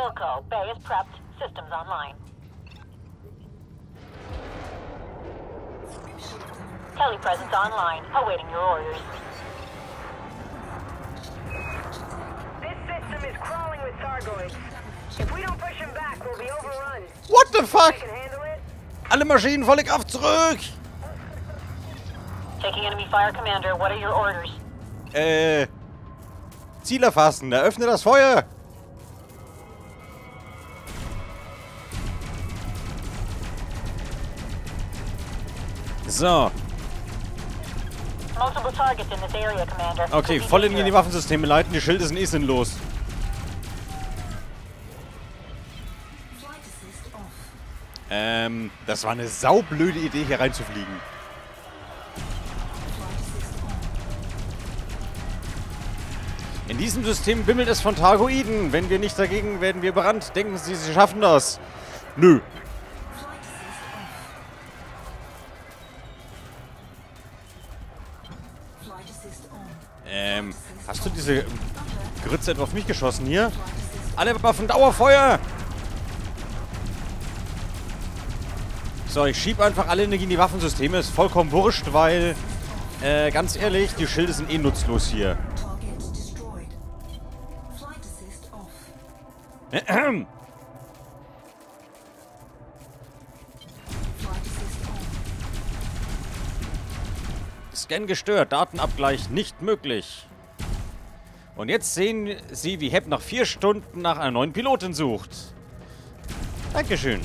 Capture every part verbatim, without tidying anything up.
Roll call. Bay is prepped. Systems online. Telepresence online. Awaiting your orders. This system is crawling with Thargoids. If we don't push him back, we'll be overrun. What the fuck? I can handle it. Alle Maschinen volle Kraft zurück! Taking enemy fire, Commander. What are your orders? Äh... Ziel erfassen. Eröffne das Feuer! So. Multiple targets in this area, Commander. Okay, voll in die Waffensysteme leiten. Die Schilde sind eh sinnlos. Ähm, das war eine saublöde Idee, hier reinzufliegen. In diesem System bimmelt es von Thargoiden. Wenn wir nicht dagegen, werden wir überrannt. Denken Sie, Sie schaffen das? Nö. Ähm, hast du diese Grütze etwa auf mich geschossen hier? Alle Waffen, Dauerfeuer! So, ich schieb einfach alle in die Waffensysteme. Ist vollkommen wurscht, weil, äh, ganz ehrlich, die Schilde sind eh nutzlos hier. Scan gestört, Datenabgleich nicht möglich. Und jetzt sehen Sie, wie Hep nach vier Stunden nach einer neuen Pilotin sucht. Dankeschön.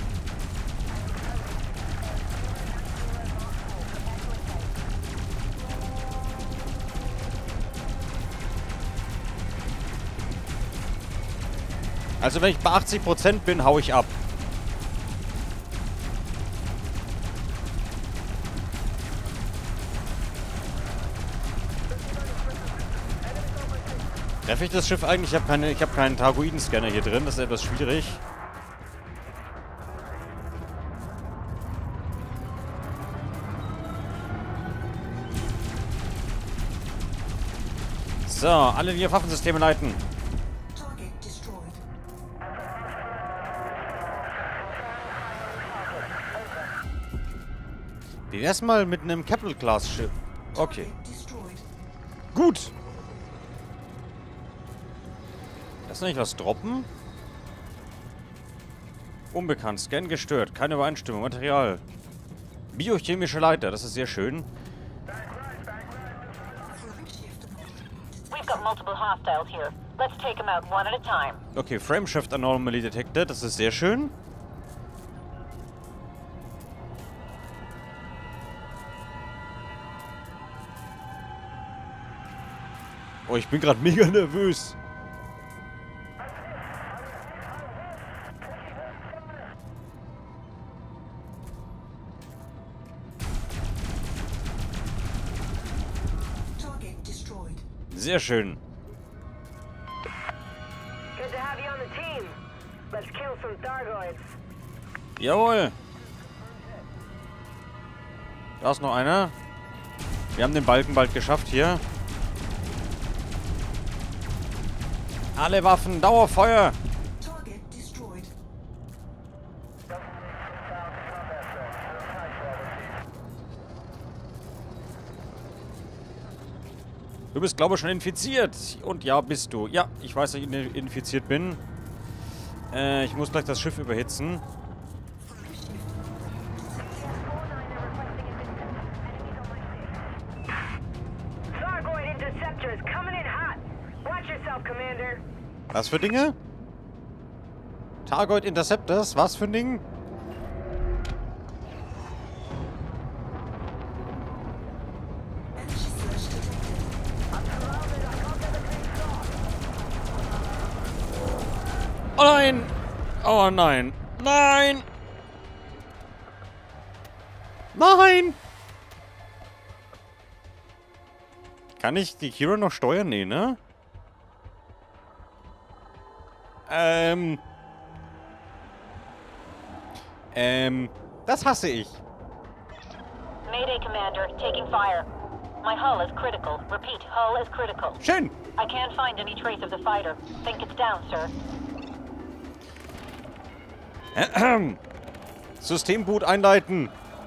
Also wenn ich bei achtzig Prozent bin, hau ich ab. Treffe ich das Schiff eigentlich? Ich habe keine, ich habe keinen Thargoiden-Scanner hier drin. Das ist etwas schwierig. So, alle in ihre Waffensysteme leiten. Wie wär's mal mit einem Capital-Class-Schiff? Okay. Gut. Lass nicht was droppen. Unbekannt. Scan gestört. Keine Übereinstimmung. Material. Biochemische Leiter. Das ist sehr schön. We've got multiple hostiles here. Let's take them out one at a time. Okay, Frameshift Anomaly detected. Das ist sehr schön. Oh, ich bin gerade mega nervös. Sehr schön. Good to have you on the team. Let's kill some Thargoids. Jawohl. Da ist noch einer. Wir haben den Balken bald geschafft hier. Alle Waffen, Dauerfeuer. Du bist, glaube ich, schon infiziert. Und ja, bist du. Ja, ich weiß, dass ich infiziert bin. Äh, ich muss gleich das Schiff überhitzen. Was für Dinge? Thargoid Interceptors? Was für ein Ding? Oh nein! Oh nein! Nein! Nein! Kann ich die Hero noch steuern? Nee, ne? Ähm. Ähm. Das hasse ich. Mayday, Commander. Taking fire. My hull is critical. Repeat, hull is critical. Schön. I can't find any trace of the fighter. Think it's down, sir. Systemboot einleiten.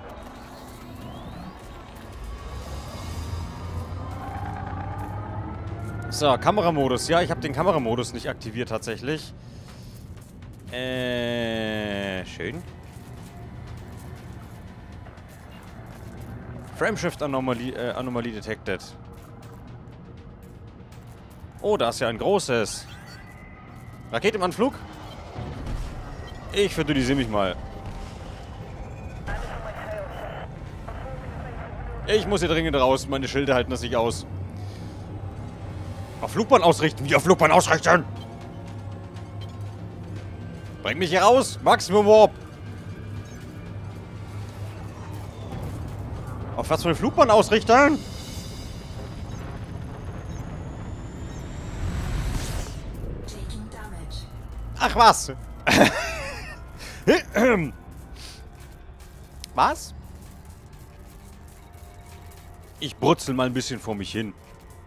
So, Kameramodus. Ja, ich habe den Kameramodus nicht aktiviert tatsächlich. Äh, schön. Frameshift Anomalie, äh, Anomalie detected. Oh, da ist ja ein großes. Rakete im Anflug? Ich verdünnisiere mich mal. Ich muss hier dringend raus. Meine Schilde halten das nicht aus. Auf Flugbahn ausrichten. Wie auf Flugbahn ausrichten? Bring mich hier raus. Maximum Warp. Auf was für eine Flugbahn ausrichten? Ach was. Was? Ich brutzel mal ein bisschen vor mich hin.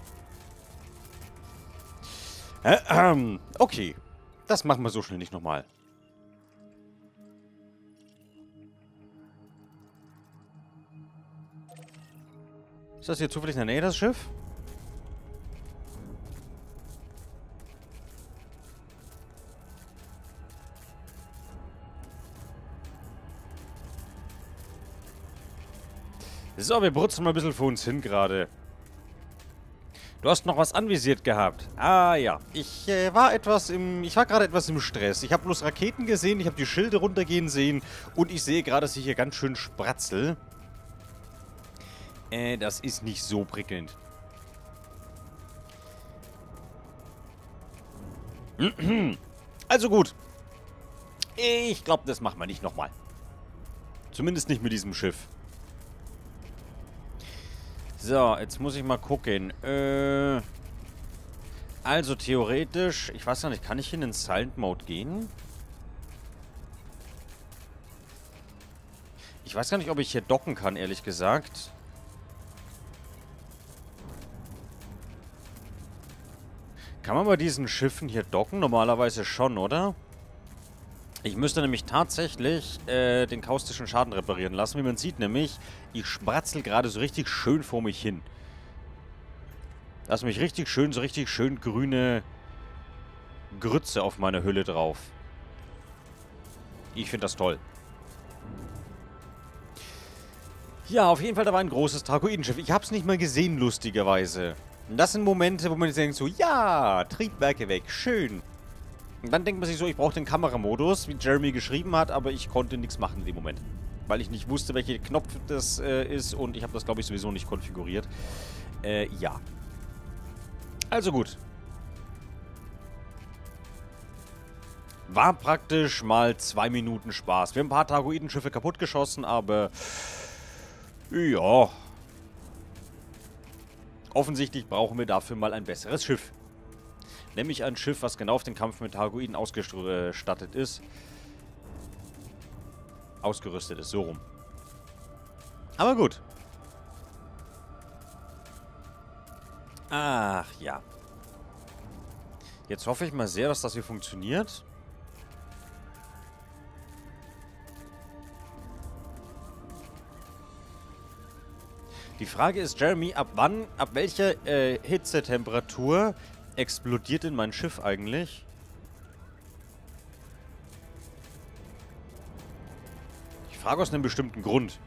Okay. Das machen wir so schnell nicht nochmal. Ist das hier zufällig in der Nähe, das Schiff? So, wir brutzeln mal ein bisschen vor uns hin gerade. Du hast noch was anvisiert gehabt. Ah, ja. Ich äh, war etwas im... Ich war gerade etwas im Stress. Ich habe bloß Raketen gesehen, ich habe die Schilde runtergehen sehen und ich sehe gerade, dass ich hier ganz schön spratzel. Äh, das ist nicht so prickelnd. Also gut. Ich glaube, das machen wir nicht nochmal. Zumindest nicht mit diesem Schiff. So, jetzt muss ich mal gucken. Äh, also theoretisch, ich weiß gar nicht, kann ich in den Silent Mode gehen? Ich weiß gar nicht, ob ich hier docken kann, ehrlich gesagt. Kann man bei diesen Schiffen hier docken? Normalerweise schon, oder? Ich müsste nämlich tatsächlich äh, den kaustischen Schaden reparieren lassen. Wie man sieht nämlich, ich spratzel gerade so richtig schön vor mich hin. Lass mich richtig schön, so richtig schön grüne Grütze auf meiner Hülle drauf. Ich finde das toll. Ja, auf jeden Fall, da war ein großes Tragoidenschiff. Ich habe es nicht mal gesehen, lustigerweise. Und das sind Momente, wo man jetzt denkt so, ja, Triebwerke weg, schön. Und dann denkt man sich so, ich brauche den Kameramodus, wie Jeremy geschrieben hat, aber ich konnte nichts machen in dem Moment. Weil ich nicht wusste, welcher Knopf das äh, ist und ich habe das, glaube ich, sowieso nicht konfiguriert. Äh, ja. Also gut. War praktisch mal zwei Minuten Spaß. Wir haben ein paar Tragoidenschiffe kaputtgeschossen, aber... Ja. Offensichtlich brauchen wir dafür mal ein besseres Schiff. Nämlich ein Schiff, was genau auf den Kampf mit Targoiden ausgestattet ist. Ausgerüstet ist, so rum. Aber gut. Ach ja. Jetzt hoffe ich mal sehr, dass das hier funktioniert. Die Frage ist, Jeremy, ab wann, ab welcher äh, Hitzetemperatur explodiert denn mein Schiff eigentlich? Ich frage aus einem bestimmten Grund.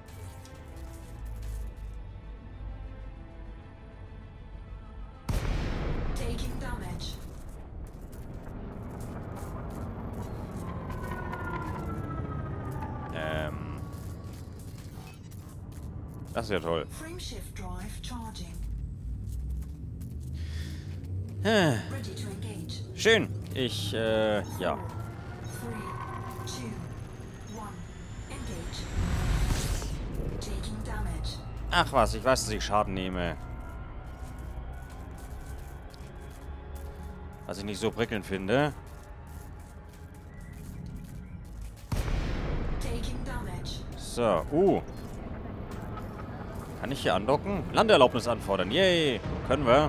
Ähm. Das ist ja toll. Schön. Ich, äh, ja. Ach was, ich weiß, dass ich Schaden nehme. Was ich nicht so prickelnd finde. So, uh. Kann ich hier andocken? Landeerlaubnis anfordern. Yay. Können wir.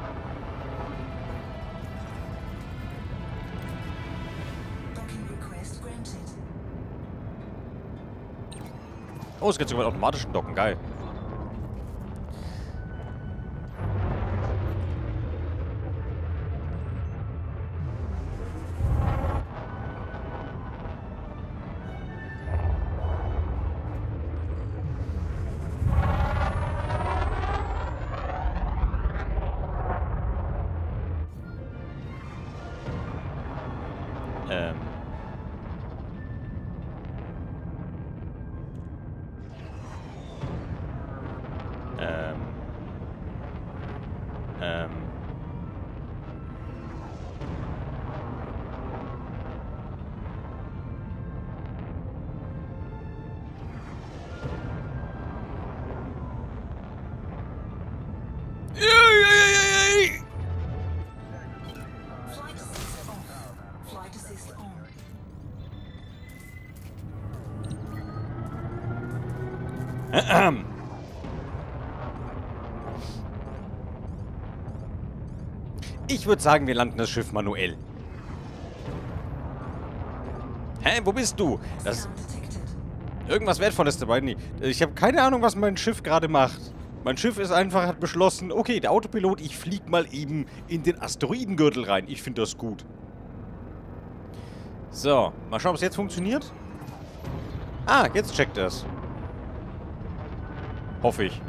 Oh, es geht sogar mit automatischen Docken. Geil. Ähm. Ähm. Ähm. Flight assist off. Flight assist on. Ich würde sagen, wir landen das Schiff manuell. Hä, wo bist du? Das Scan detected. irgendwas Wertvolles dabei. Nee. Ich habe keine Ahnung, was mein Schiff gerade macht. Mein Schiff ist einfach, hat beschlossen, okay, der Autopilot, ich flieg mal eben in den Asteroidengürtel rein. Ich finde das gut. So, mal schauen, ob es jetzt funktioniert. Ah, jetzt checkt er es. Hoffe ich.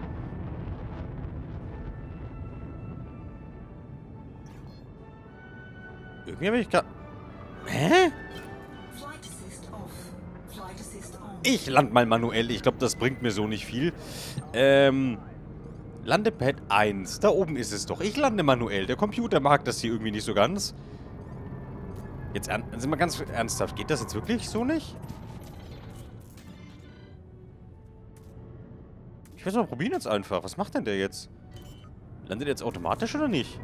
Irgendwie habe ich gerade... Hä? Flight assist off. Flight assist on. Ich lande mal manuell. Ich glaube, das bringt mir so nicht viel. Ähm... Landepad eins. Da oben ist es doch. Ich lande manuell. Der Computer mag das hier irgendwie nicht so ganz. Jetzt sind wir ganz ernsthaft. Geht das jetzt wirklich so nicht? Ich will es mal probieren jetzt einfach. Was macht denn der jetzt? Landet er jetzt automatisch oder nicht?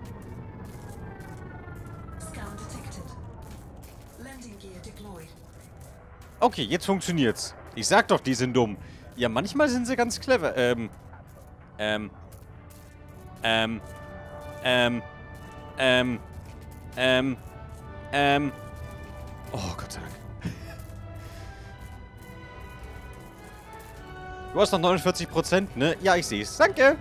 Scan detected. Landing gear deployed. Okay, jetzt funktioniert's. Ich sag doch, die sind dumm. Ja, manchmal sind sie ganz clever. Ähm. Ähm. Ähm. Ähm. Ähm. Ähm. Ähm. Oh, Gott sei Dank. Du hast noch neunundvierzig Prozent, ne? Ja, ich seh's. Danke.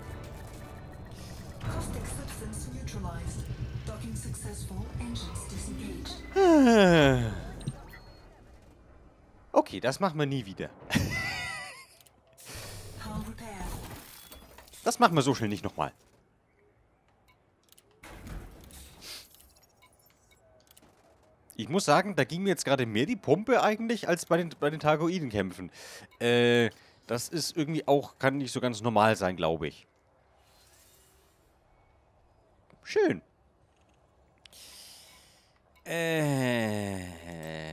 Caustic substance neutralized. Docking successful. Engines disengaged. Okay, das machen wir nie wieder. Hull repaired. Das machen wir so schnell nicht nochmal. Ich muss sagen, da ging mir jetzt gerade mehr die Pumpe eigentlich, als bei den, bei den Targoiden-Kämpfen. Äh, das ist irgendwie auch, kann nicht so ganz normal sein, glaube ich. Schön. Äh.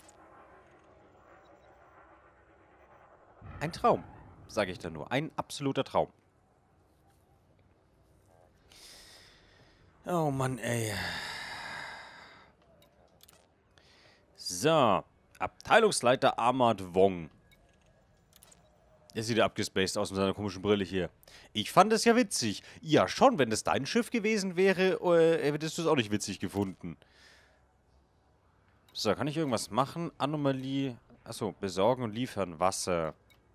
Ein Traum, sage ich da nur. Ein absoluter Traum. Oh Mann, ey. So. Abteilungsleiter Ahmad Wong. Der sieht ja abgespaced aus mit seiner komischen Brille hier. Ich fand es ja witzig. Ja, schon, wenn es dein Schiff gewesen wäre, äh, hättest du es auch nicht witzig gefunden. So, kann ich irgendwas machen? Anomalie. Achso, besorgen und liefern Wasser.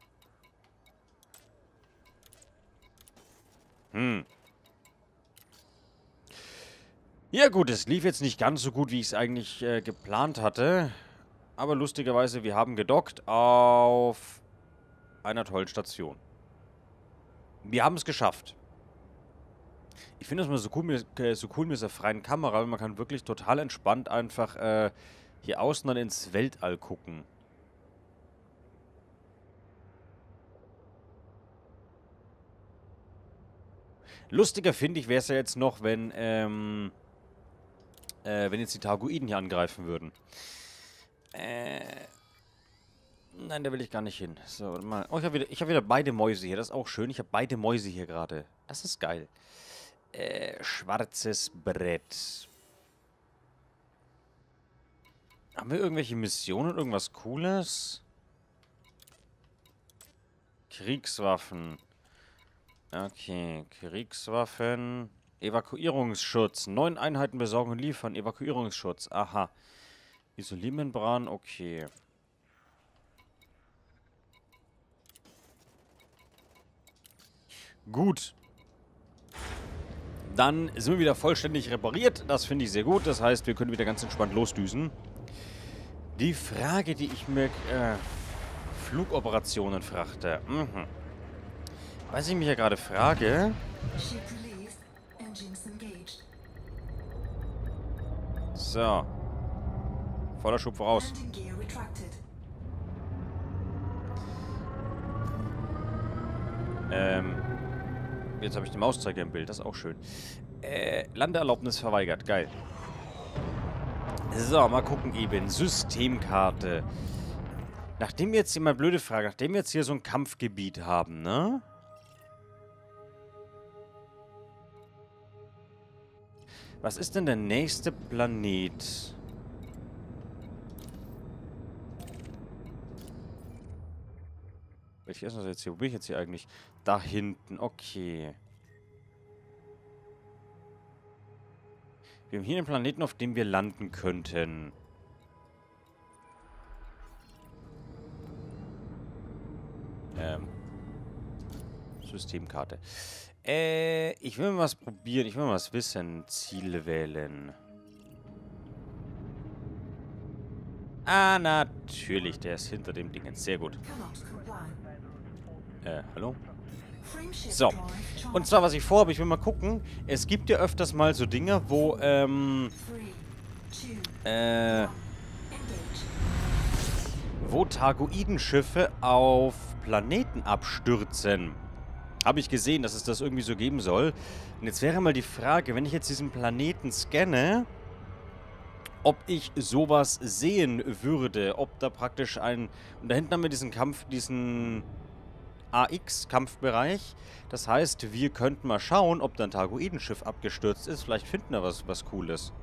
Hm. Ja gut, es lief jetzt nicht ganz so gut, wie ich es eigentlich äh, geplant hatte. Aber lustigerweise, wir haben gedockt auf einer tollen Station. Wir haben es geschafft. Ich finde das mal so cool, mit, äh, so cool mit dieser freien Kamera, weil man kann wirklich total entspannt einfach äh, hier außen dann ins Weltall gucken. Lustiger finde ich, wäre es ja jetzt noch, wenn, ähm, äh, wenn jetzt die Targoiden hier angreifen würden. Äh, nein, da will ich gar nicht hin. So, warte mal. Oh, ich habe wieder, ich hab wieder beide Mäuse hier. Das ist auch schön. Ich habe beide Mäuse hier gerade. Das ist geil. Äh, schwarzes Brett. Haben wir irgendwelche Missionen? Irgendwas Cooles? Kriegswaffen. Okay, Kriegswaffen. Evakuierungsschutz. Neun Einheiten besorgen und liefern. Evakuierungsschutz. Aha. Isoliermembran, okay. Gut. Dann sind wir wieder vollständig repariert. Das finde ich sehr gut. Das heißt, wir können wieder ganz entspannt losdüsen. Die Frage, die ich mir... Äh, Flugoperationen Frachter. Mhm. Was ich mich ja gerade frage... So. Voller Schub voraus. Ähm... Jetzt habe ich den Mauszeiger im Bild, das ist auch schön. Äh, Landeerlaubnis verweigert, geil. So, mal gucken eben. Systemkarte. Nachdem wir jetzt hier mal blöde Frage, nachdem wir jetzt hier so ein Kampfgebiet haben, ne? Was ist denn der nächste Planet? Welcher ist das jetzt hier? Wo bin ich jetzt hier eigentlich? Da hinten, okay. Wir haben hier einen Planeten, auf dem wir landen könnten. Ähm. Systemkarte. Äh, ich will mal was probieren. Ich will mal was wissen. Ziele wählen. Ah, natürlich. Der ist hinter dem Ding. Sehr gut. Äh, hallo? So. Und zwar, was ich vorhabe, ich will mal gucken. Es gibt ja öfters mal so Dinge, wo, ähm... Äh... wo Targoidenschiffe auf Planeten abstürzen. Habe ich gesehen, dass es das irgendwie so geben soll. Und jetzt wäre mal die Frage, wenn ich jetzt diesen Planeten scanne, ob ich sowas sehen würde. Ob da praktisch ein... Und da hinten haben wir diesen Kampf, diesen A X-Kampfbereich. Das heißt, wir könnten mal schauen, ob da ein Targoidenschiff abgestürzt ist. Vielleicht finden wir was, was Cooles.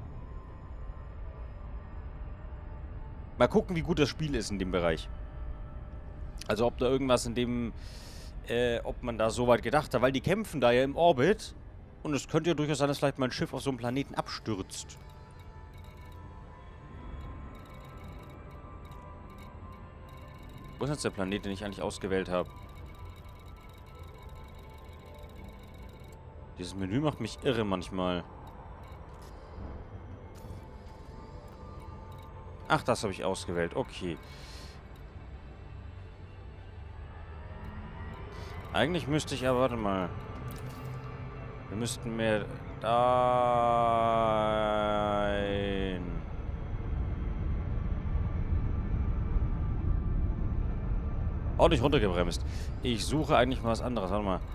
Mal gucken, wie gut das Spiel ist in dem Bereich. Also ob da irgendwas in dem... Äh, ob man da so weit gedacht hat. Weil die kämpfen da ja im Orbit. Und es könnte ja durchaus sein, dass vielleicht mal ein Schiff auf so einem Planeten abstürzt. Wo ist jetzt der Planet, den ich eigentlich ausgewählt habe? Dieses Menü macht mich irre manchmal. Ach, das habe ich ausgewählt. Okay. Eigentlich müsste ich aber... Warte mal. Wir müssten mehr... Da... Ordentlich runtergebremst. Ich suche eigentlich mal was anderes. Warte mal.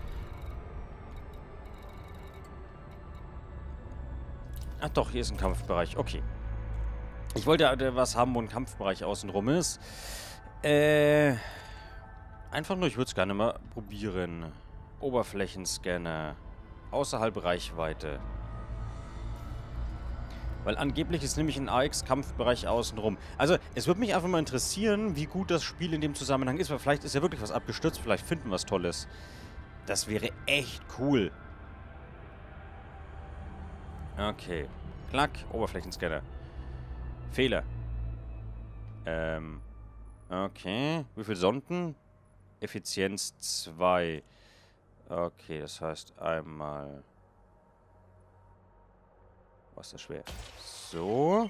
Ach doch, hier ist ein Kampfbereich. Okay. Ich wollte ja was haben, wo ein Kampfbereich außenrum ist. Äh... Einfach nur, ich würde es gerne mal probieren. Oberflächenscanner. Außerhalb Reichweite. Weil angeblich ist nämlich ein A X-Kampfbereich außenrum. Also, es würde mich einfach mal interessieren, wie gut das Spiel in dem Zusammenhang ist. Weil vielleicht ist ja wirklich was abgestürzt. Vielleicht finden wir was Tolles. Das wäre echt cool. Okay. Klack. Oberflächenscanner. Fehler. Ähm. Okay. Wie viele Sonden? Effizienz zwei. Okay, das heißt einmal... Was ist das schwer? So.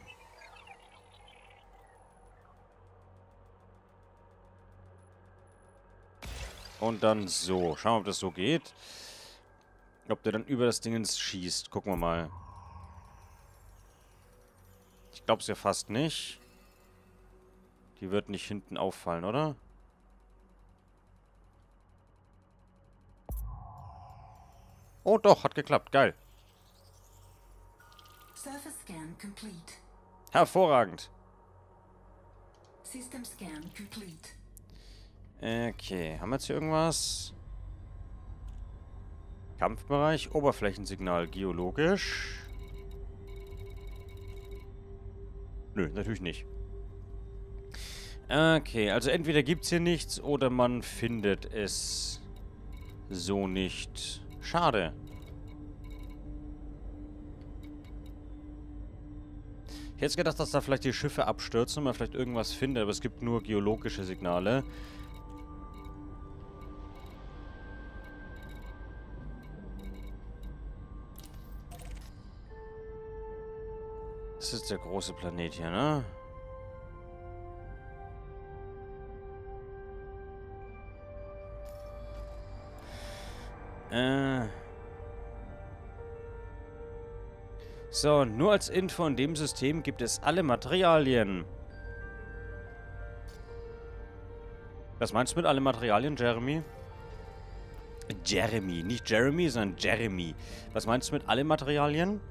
Und dann so. Schauen wir, ob das so geht. Ob der dann über das Ding schießt. Gucken wir mal. Ich glaube es ja fast nicht. Die wird nicht hinten auffallen, oder? Oh doch, hat geklappt. Geil. Surface scan complete. Hervorragend. System scan complete. Okay, haben wir jetzt hier irgendwas? Kampfbereich, Oberflächensignal, geologisch. Nö, natürlich nicht. Okay, also entweder gibt es hier nichts oder man findet es so nicht. Schade. Ich hätte gedacht, dass da vielleicht die Schiffe abstürzen und man vielleicht irgendwas findet, aber es gibt nur geologische Signale. Das ist der große Planet hier, ne? Äh. So, nur als Info in dem System gibt es alle Materialien. Was meinst du mit alle Materialien, Jeremy? Jeremy, nicht Jeremy, sondern Jeremy. Was meinst du mit alle Materialien?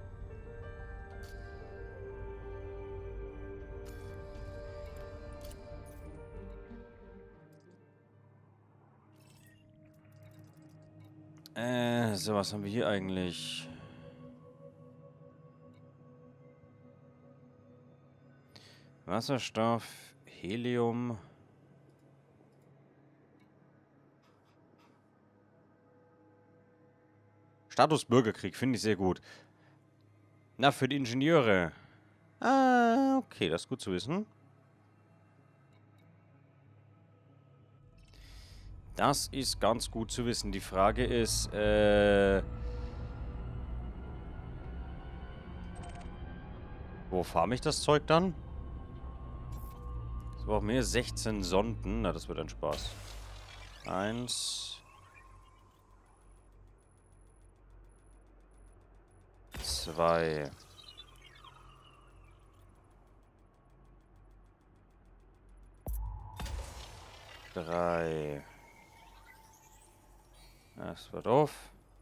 Äh, so, was haben wir hier eigentlich? Wasserstoff, Helium. Status Bürgerkrieg, finde ich sehr gut. Na, für die Ingenieure. Ah, okay, das ist gut zu wissen. Das ist ganz gut zu wissen. Die Frage ist, äh... wo farm ich das Zeug dann? Es braucht mehr sechzehn Sonden. Na, das wird ein Spaß. Eins. Zwei. Drei. Das war doof.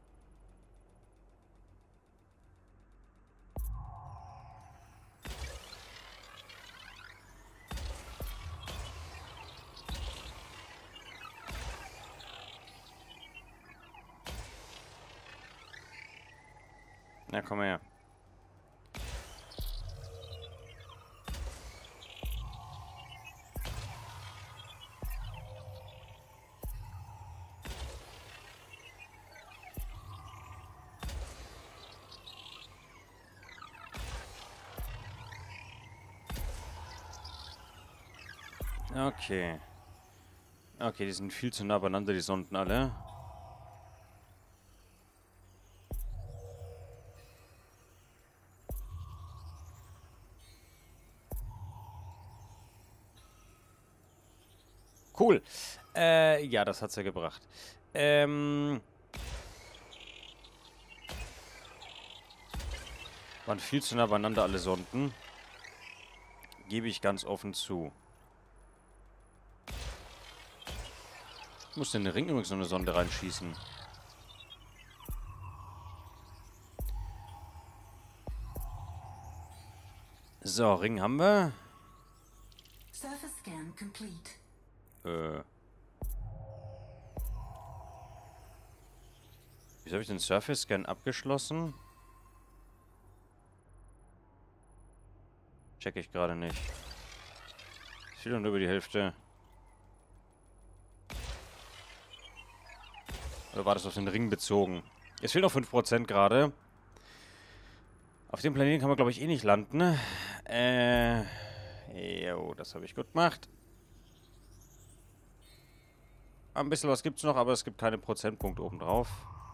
Na, komm her. Okay. Okay, die sind viel zu nah beieinander, die Sonden alle. Cool. Äh, ja, das hat's ja gebracht. Ähm... Waren viel zu nah beieinander alle Sonden. Gebe ich ganz offen zu. Ich muss in den Ring übrigens noch eine Sonde reinschießen. So, Ring haben wir. Surface scan complete. Äh. Wieso habe ich den Surface Scan abgeschlossen? Check ich gerade nicht. Ich will nur über die Hälfte. Oder war das auf den Ring bezogen? Es fehlen noch fünf Prozent gerade. Auf dem Planeten kann man, glaube ich, eh nicht landen. Äh. Jo, das habe ich gut gemacht. Ein bisschen was gibt es noch, aber es gibt keine Prozentpunkte obendrauf.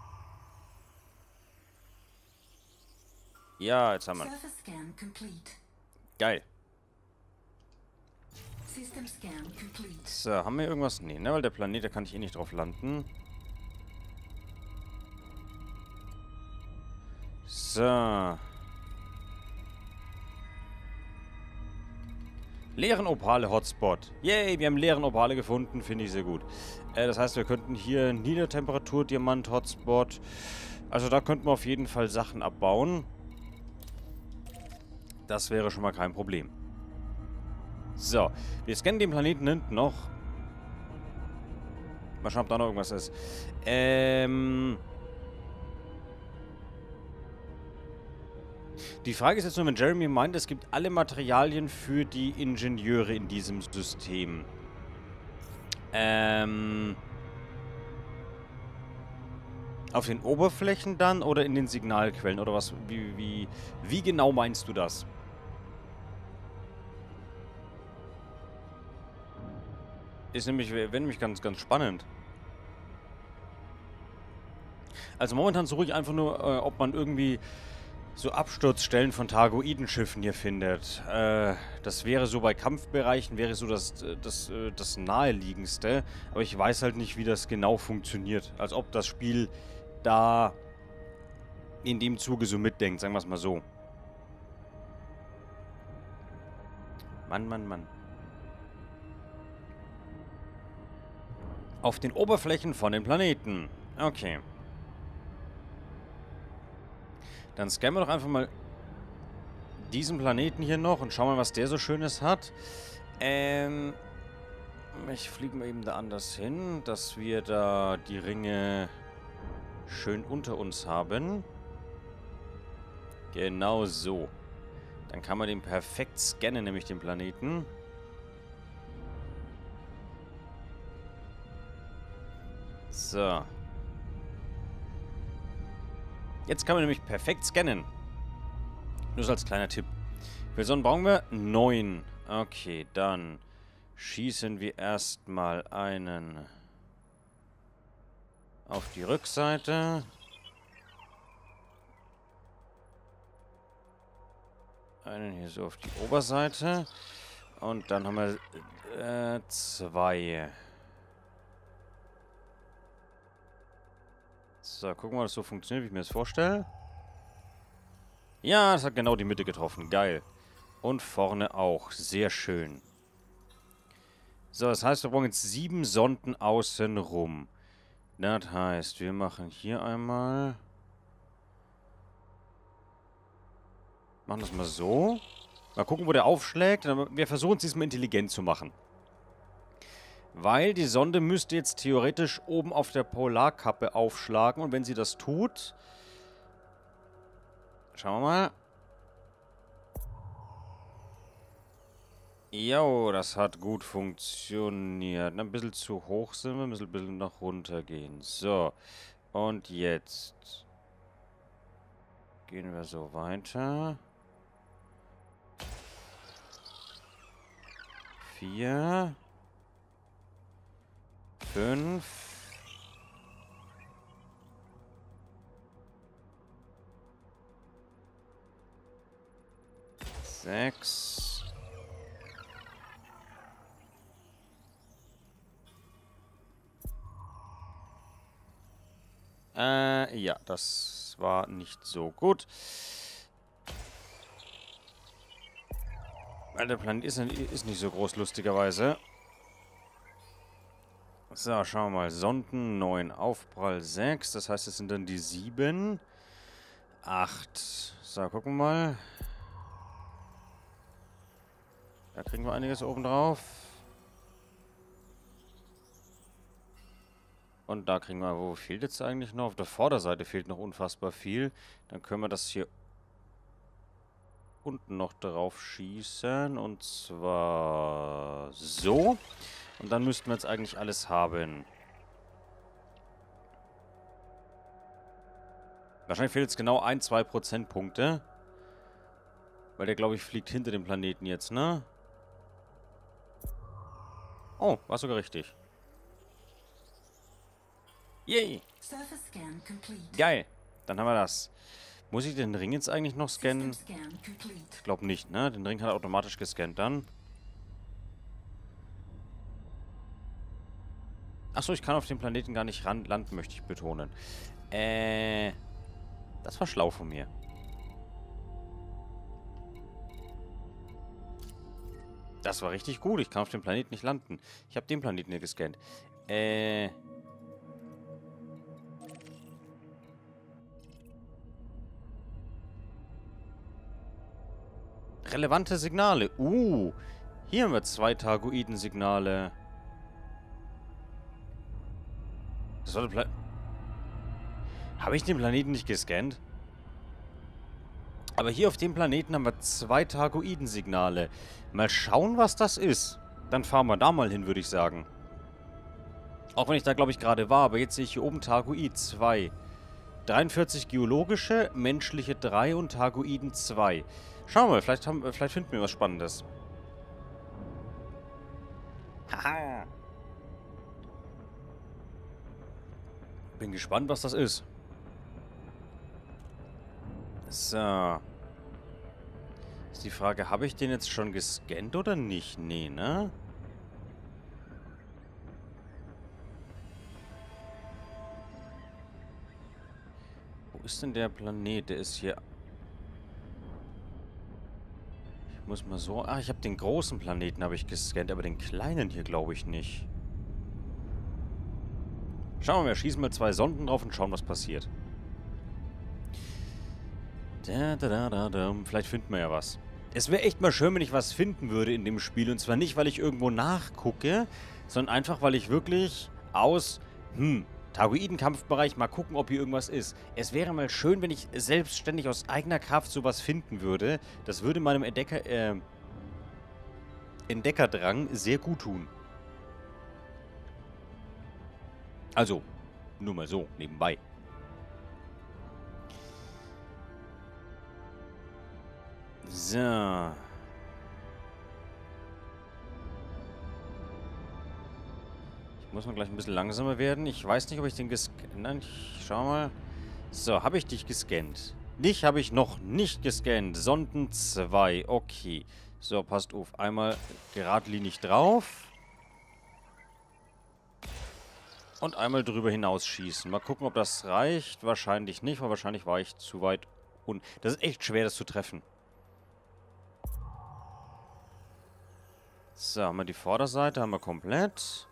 Ja, jetzt haben wir. Surface scan complete. Geil. System scan complete. So, haben wir irgendwas? Nee, ne? Weil der Planet, da kann ich eh nicht drauf landen. So. Leeren Opale-Hotspot. Yay, wir haben leeren Opale gefunden. Finde ich sehr gut. Äh, das heißt, wir könnten hier Niedertemperatur-Diamant-Hotspot. Also da könnten wir auf jeden Fall Sachen abbauen. Das wäre schon mal kein Problem. So, wir scannen den Planeten hinten noch. Mal schauen, ob da noch irgendwas ist. Ähm... Die Frage ist jetzt nur, wenn Jeremy meint, es gibt alle Materialien für die Ingenieure in diesem System. Ähm... Auf den Oberflächen dann oder in den Signalquellen? Oder was? Wie, wie, wie genau meinst du das? Ist nämlich, wäre nämlich ganz, ganz spannend. Also momentan suche ich einfach nur, äh, ob man irgendwie so Absturzstellen von Targoidenschiffen hier findet. Äh, das wäre so bei Kampfbereichen, wäre so das, das, das naheliegendste. Aber ich weiß halt nicht, wie das genau funktioniert. Als ob das Spiel da in dem Zuge so mitdenkt, sagen wir es mal so. Mann, Mann, Mann. Auf den Oberflächen von den Planeten. Okay. Dann scannen wir doch einfach mal diesen Planeten hier noch und schauen mal, was der so Schönes hat. Ähm, ich fliege mal eben da anders hin, dass wir da die Ringe schön unter uns haben. Genau so. Dann kann man den perfekt scannen, nämlich den Planeten. So. Jetzt kann man nämlich perfekt scannen. Nur so als kleiner Tipp. Für Sonnen brauchen wir neun. Okay, dann schießen wir erstmal einen auf die Rückseite. Einen hier so auf die Oberseite. Und dann haben wir äh, zwei. So, gucken wir mal, ob das so funktioniert, wie ich mir das vorstelle. Ja, das hat genau die Mitte getroffen. Geil. Und vorne auch. Sehr schön. So, das heißt, wir brauchen jetzt sieben Sonden außen rum. Das heißt, wir machen hier einmal... Machen das mal so. Mal gucken, wo der aufschlägt. Wir versuchen es diesmal intelligent zu machen. Weil die Sonde müsste jetzt theoretisch oben auf der Polarkappe aufschlagen. Und wenn sie das tut... Schauen wir mal. Jo, das hat gut funktioniert. Ein bisschen zu hoch sind wir. Müssen ein bisschen nach runter gehen. So. Und jetzt... Gehen wir so weiter. Vier... Fünf. Sechs. Äh, ja, das war nicht so gut. Weil der Planet ist, ist nicht so groß, lustigerweise. So, schauen wir mal. Sonden neun, Aufprall sechs. Das heißt, es sind dann die sieben. acht. So, gucken wir mal. Da kriegen wir einiges oben drauf. Und da kriegen wir... Wo fehlt jetzt eigentlich noch? Auf der Vorderseite fehlt noch unfassbar viel. Dann können wir das hier unten noch drauf schießen. Und zwar so. Und dann müssten wir jetzt eigentlich alles haben. Wahrscheinlich fehlt jetzt genau ein, zwei Prozentpunkte. Weil der, glaube ich, fliegt hinter dem Planeten jetzt, ne? Oh, war sogar richtig. Yay! Geil. Dann haben wir das. Muss ich den Ring jetzt eigentlich noch scannen? Ich glaube nicht, ne? Den Ring hat er automatisch gescannt dann. Achso, ich kann auf dem Planeten gar nicht ran landen, möchte ich betonen. Äh, das war schlau von mir. Das war richtig gut. Ich kann auf dem Planeten nicht landen. Ich habe den Planeten hier gescannt. Äh... Relevante Signale. Uh, hier haben wir zwei Targoiden-Signale. Das war der Plan... Habe ich den Planeten nicht gescannt? Aber hier auf dem Planeten haben wir zwei Targoiden-Signale. Mal schauen, was das ist. Dann fahren wir da mal hin, würde ich sagen. Auch wenn ich da, glaube ich, gerade war. Aber jetzt sehe ich hier oben Targoid zwei. dreiundvierzig geologische, menschliche drei und Targoiden zwei. Schauen wir mal, vielleicht, haben, vielleicht finden wir was Spannendes. Haha. Bin gespannt, was das ist. So. Ist die Frage, habe ich den jetzt schon gescannt oder nicht? Nee, ne? Wo ist denn der Planet? Der ist hier... Ich muss mal so... Ah, ich habe den großen Planeten habe ich gescannt, aber den kleinen hier glaube ich nicht. Schauen wir mal, wir schießen mal zwei Sonden drauf und schauen, was passiert. Da, da, da, da, da. Vielleicht finden wir ja was. Es wäre echt mal schön, wenn ich was finden würde in dem Spiel. Und zwar nicht, weil ich irgendwo nachgucke, sondern einfach, weil ich wirklich aus, hm, Targoiden-Kampfbereich mal gucken, ob hier irgendwas ist. Es wäre mal schön, wenn ich selbstständig aus eigener Kraft sowas finden würde. Das würde meinem Entdecker, äh, Entdeckerdrang sehr gut tun. Also, nur mal so, nebenbei. So. Ich muss mal gleich ein bisschen langsamer werden. Ich weiß nicht, ob ich den gescannt... Nein, ich schau mal. So, habe ich dich gescannt? Dich habe ich noch nicht gescannt. Sonden zwei. Okay. So, passt auf. Einmal geradlinig drauf. Und einmal drüber hinausschießen. Mal gucken, ob das reicht. Wahrscheinlich nicht, weil wahrscheinlich war ich zu weit unten. Das ist echt schwer, das zu treffen. So, haben wir die Vorderseite, haben wir komplett.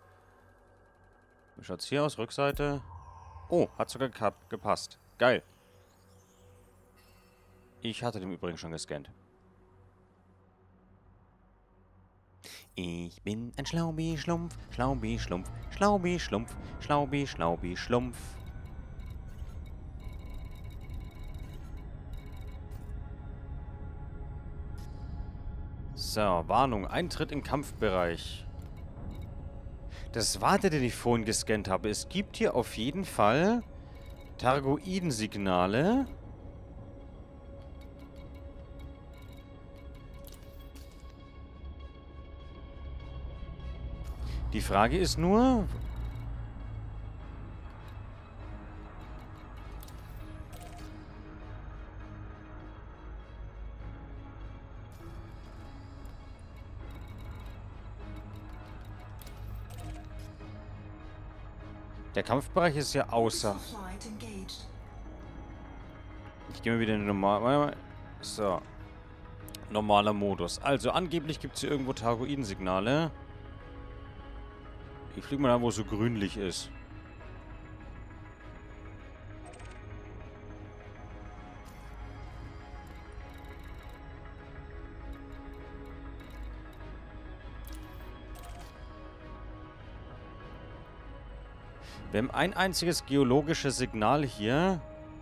Wie schaut's hier aus? Rückseite. Oh, hat sogar gepasst. Geil. Ich hatte den übrigens schon gescannt. Ich bin ein Schlaubi-Schlumpf, Schlaubi-Schlumpf, Schlaubi-Schlumpf, Schlaubi-Schlaubi-Schlumpf. So, Warnung. Eintritt im Kampfbereich. Das war der, den ich vorhin gescannt habe. Es gibt hier auf jeden Fall Targoiden-Signale. Die Frage ist nur... Der Kampfbereich ist ja außer... Ich gehe mal wieder in den normalen... So. Normaler Modus. Also, angeblich gibt es hier irgendwo Targoiden-Signale. Ich fliege mal da, wo es so grünlich ist. Wir haben ein einziges geologisches Signal hier.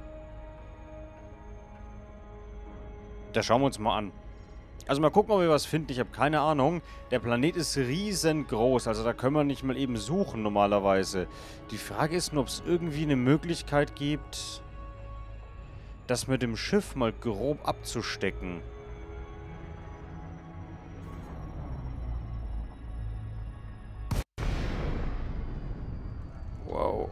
Da schauen wir uns mal an. Also mal gucken, ob wir was finden. Ich habe keine Ahnung. Der Planet ist riesengroß. Also da können wir nicht mal eben suchen normalerweise. Die Frage ist nur, ob es irgendwie eine Möglichkeit gibt, das mit dem Schiff mal grob abzustecken. Wow.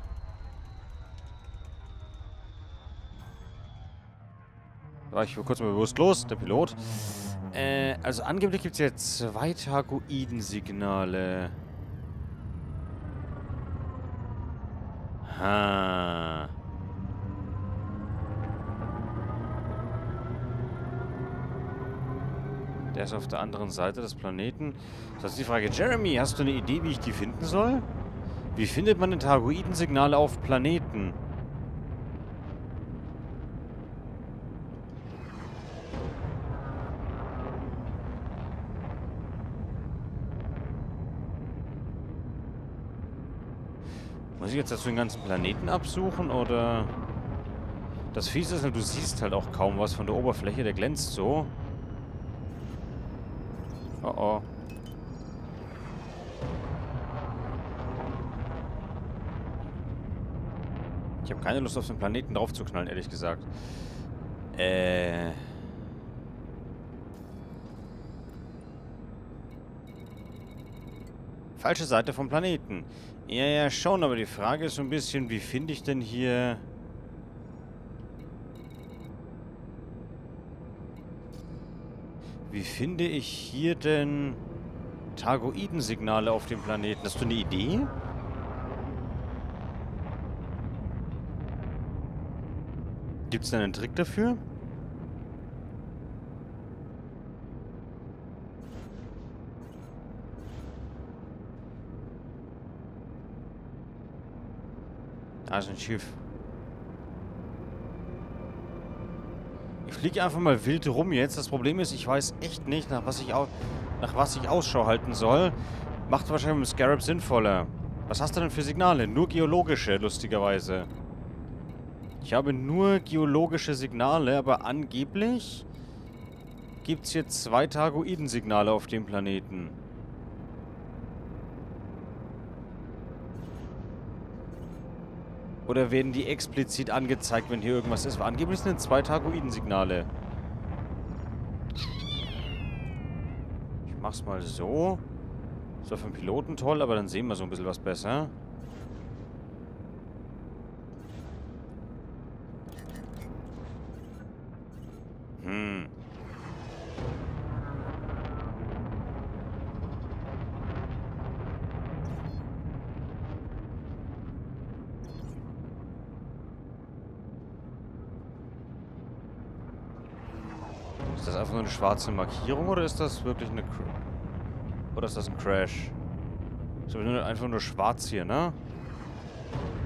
War ich kurz mal bewusstlos, der Pilot. Äh, also angeblich gibt es ja zwei Targoiden-Signale. Ha. Der ist auf der anderen Seite des Planeten. Das ist die Frage. Jeremy, hast du eine Idee, wie ich die finden soll? Wie findet man denn Targoiden-Signale auf Planeten? Muss ich jetzt dazu den ganzen Planeten absuchen, oder... Das Fiese ist halt, du siehst halt auch kaum was von der Oberfläche, der glänzt so. Oh oh. Ich habe keine Lust, auf den Planeten drauf zu knallen, ehrlich gesagt. Äh... Falsche Seite vom Planeten. Ja, ja, schon, aber die Frage ist so ein bisschen, wie finde ich denn hier... Wie finde ich hier denn Targoidensignale auf dem Planeten? Hast du eine Idee? Gibt es da einen Trick dafür? Da ist ein Schiff. Ich fliege einfach mal wild rum jetzt. Das Problem ist, ich weiß echt nicht, nach was ich, au nach was ich Ausschau halten soll. Macht wahrscheinlich mit dem Scarab sinnvoller. Was hast du denn für Signale? Nur geologische, lustigerweise. Ich habe nur geologische Signale, aber angeblich gibt es hier zwei Targoiden-Signale auf dem Planeten. Oder werden die explizit angezeigt, wenn hier irgendwas ist? Weil angeblich sind zwei Targoiden-Signale. Ich mach's mal so. Ist doch für den Piloten toll, aber dann sehen wir so ein bisschen was besser. Hm. Ist das einfach nur eine schwarze Markierung oder ist das wirklich eine... Cr oder ist das ein Crash? Ist aber nur einfach nur schwarz hier, ne?